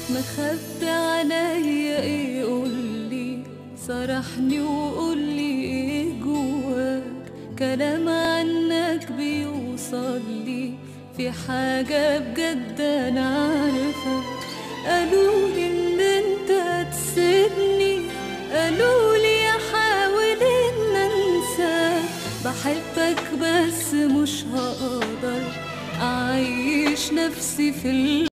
مخبي عليا ايه؟ قولي، صرحني وقولي ايه جواك. كلام عنك بيوصلي، في حاجة بجد انا عارفة. قالولي ان انت هتسيبني، قالولي احاول ان انساك. بحبك بس مش هقدر اعيش نفسي في